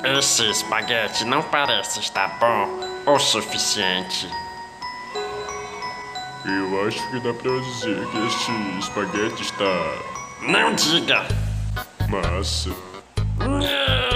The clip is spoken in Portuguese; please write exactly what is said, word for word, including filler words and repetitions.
Esse espaguete não parece estar bom o suficiente. Eu acho que dá pra dizer que este espaguete está... Não diga! massa. Nhê!